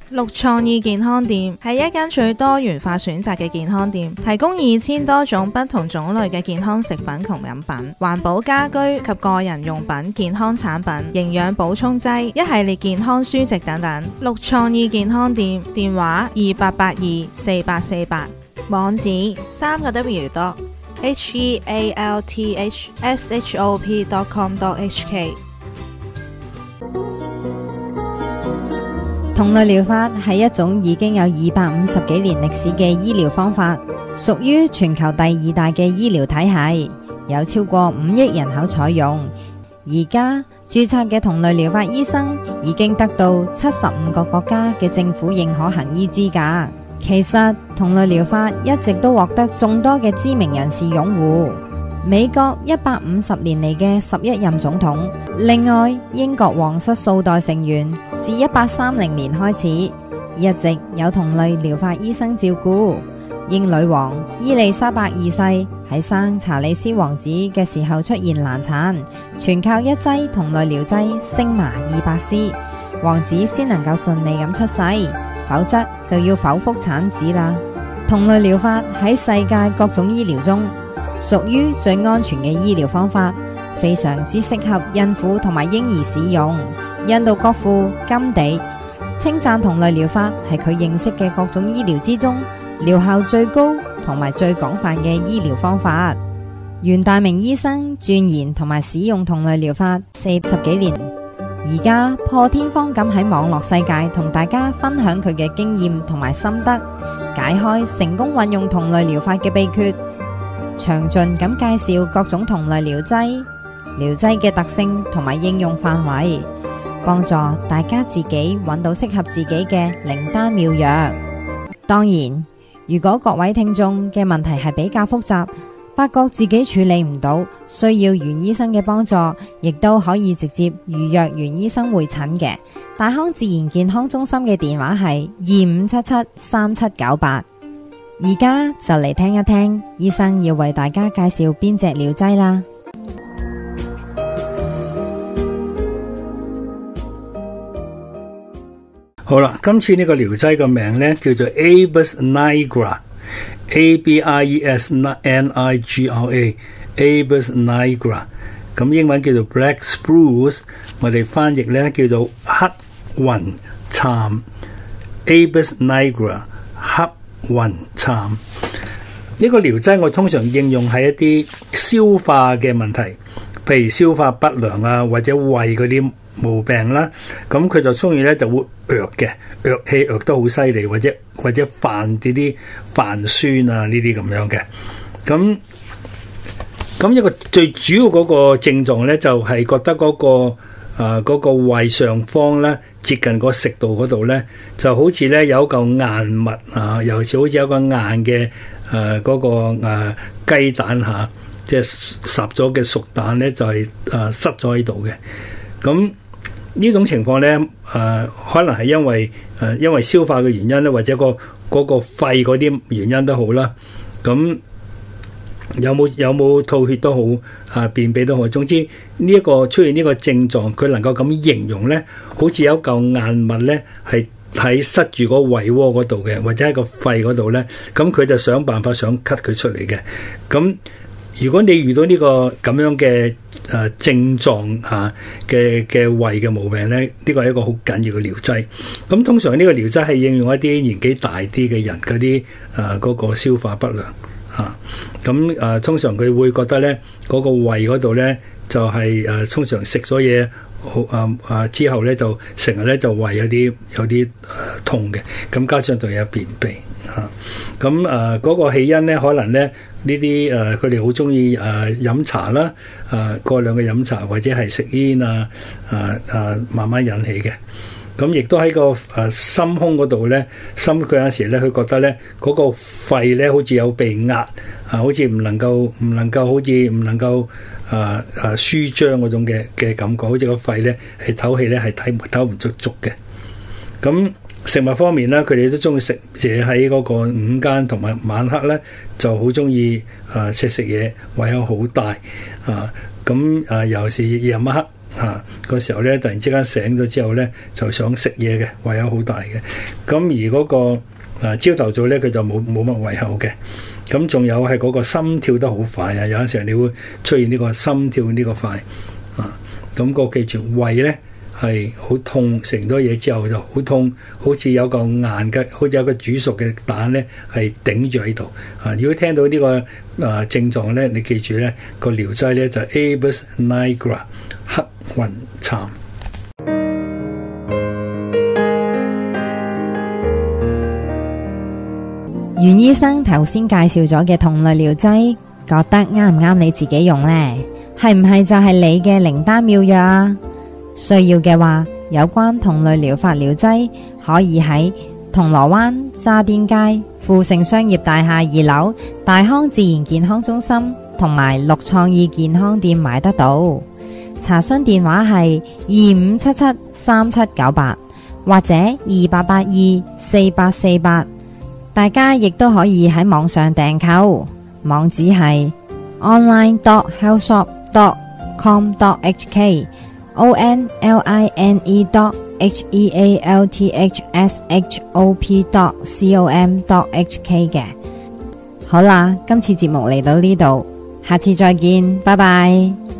綠創意健康店係一間最多元化選擇嘅健康店，提供2000多種不同種類嘅健康食品同飲品、環保家居及個人用品、健康產品、營養補充劑、一系列健康書籍等等。綠創意健康店電話28824848，網址3個W.healthshop.com.hk。 同類療法係一種已經有250幾年歷史嘅醫療方法，屬於全球第2大嘅醫療體系，有超過5億人口採用。而家註冊嘅同類療法醫生已經得到75個國家嘅政府認可行醫資格。其實同類療法一直都獲得眾多嘅知名人士擁護。美國150年嚟嘅11任總統，另外英國皇室數代成員自1830年開始，一直有同類療法醫生照顧。英女王伊麗莎白二世喺生查理斯王子嘅時候出現難產，全靠一劑同類療劑星麻200絲，王子先能夠順利咁出世，否則就要剖腹產子啦。同類療法喺世界各種醫療中屬於最安全嘅醫療方法，非常之適合孕婦同埋嬰兒使用。印度國父甘地稱讚同類療法係佢認識嘅各種醫療之中療效最高同埋最廣泛嘅醫療方法。袁大明醫生鑽研同埋使用同類療法40幾年，而家破天荒咁喺網絡世界同大家分享佢嘅經驗同埋心得，解開成功運用同類療法嘅秘訣，詳盡咁介紹各種同類療劑嘅特性同埋應用範圍，幫助大家自己揾到適合自己嘅靈丹妙藥。當然，如果各位聽眾嘅問題係比較複雜，發覺自己處理唔到，需要袁醫生嘅幫助，亦都可以直接預約袁醫生會診嘅。大康自然健康中心嘅電話係25773798。而家就嚟聽一聽醫生要為大家介紹邊隻療劑啦。 好啦，今次呢個療劑個名呢叫做 ABIES Nigra，ABIES Nigra，ABIES Nigra， 咁英文叫做 Black Spruce， 我哋翻譯呢叫做黑雲杉 ，ABIES Nigra 黑雲杉。呢個療劑我通常應用喺一啲消化嘅問題，譬如消化不良啊，或者胃嗰啲毛病啦，咁佢就中意咧就會藥嘅，藥氣藥得好犀利，或者飯啲飯酸啊呢啲咁樣嘅。咁一個最主要嗰個症狀咧就係覺得嗰個胃上方咧接近個食道嗰度咧就好似咧有一嚿硬物啊，尤其好似有一個硬嘅嗰個雞蛋嚇，即係烚咗嘅熟蛋咧就係塞咗喺度嘅。咁呢種情況咧，可能係因為消化嘅原因咧，或者嗰個肺嗰啲原因都好啦。咁有冇吐血都好，便秘都好。總之呢一個出現呢個症狀，佢能夠咁形容咧，好似有一嚿硬物咧，係喺塞住個胃窩嗰度嘅，或者喺個肺嗰度咧。咁佢就想辦法想咳佢出嚟嘅。咁如果你遇到呢個咁樣嘅症狀嘅胃嘅毛病咧，呢個係一個好緊要嘅療劑。咁通常呢個療劑係應用一啲年紀大啲嘅人嗰啲嗰個消化不良咁通常佢會覺得咧嗰個胃嗰度咧就係通常食咗嘢之後咧就成日咧就胃有啲痛嘅，咁加上仲有便秘咁嗰個起因咧可能咧呢啲佢哋好中意飲茶啦，過量嘅飲茶或者係食煙慢慢引起嘅。咁亦都喺個心胸嗰度咧，佢有時咧佢覺得咧嗰個肺咧好似有被壓好似唔能夠舒張嗰種嘅感覺，好似個肺咧係唞氣咧係唞唔足嘅。咁食物方面咧，佢哋都中意食嘢，喺嗰個午間同埋晚黑咧就好中意食嘢，胃口好大咁尤其是夜晚黑嗰時候咧，突然之間醒咗之後咧，就想食嘢嘅，胃口好大嘅。咁而嗰個朝頭早咧，佢就冇乜胃口嘅。咁仲有係嗰個心跳得好快啊！有陣時你會出現呢個心跳呢個快咁個記住胃咧係好痛，食咗嘢之後就好痛，好似有個硬嘅，好似有個煮熟嘅蛋咧係頂住喺度如果聽到呢個症狀咧，你記住咧個療劑咧就 Abus nigra 黑雲杉。 袁醫生頭先介紹咗嘅同類療劑，覺得啱唔啱你自己用呢？係唔係就係你嘅靈丹妙藥啊？需要嘅話，有關同類療法療劑可以喺銅鑼灣渣甸街富盛商業大廈2樓大康自然健康中心同埋綠創意健康店買得到。查詢電話係25773798或者28824848。大家亦都可以喺網上訂購，網址係 online.healthshop.com.hk online.healthshop.com.hk 嘅。好啦，今次節目嚟到呢度，下次再見，拜拜。